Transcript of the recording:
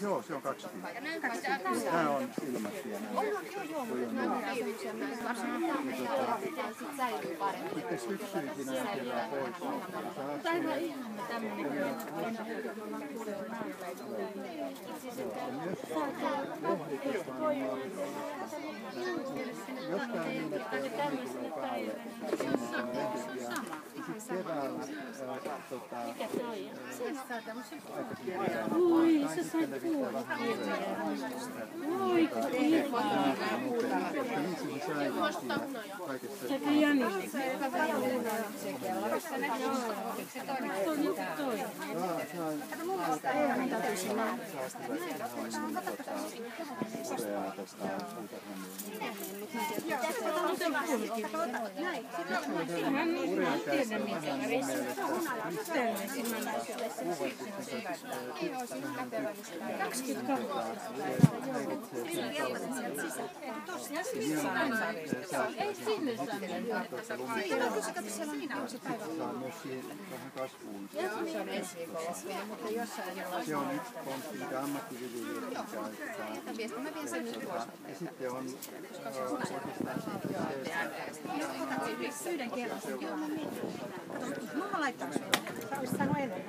Joo, se on 20. Tämä on ilmatietä. Sitten syksyisin on kevää pois. Aivan ihana tämmöinen. Jostain niin, että tulee päälle. Keväällä Mikä toi on? Oi, se sai kuulla. Oi, kun ihana. Sekä Jani. Toi nyt toi. Hän ei tiedä mikä värissä. Terveisimmän. 22. Ei sinne se on yksi kontti, mitä ammattiviljelijöitä käyttää. Ja sitten on yhden kerran. Mä laittaa sen. Sä olisit sanonut ennen.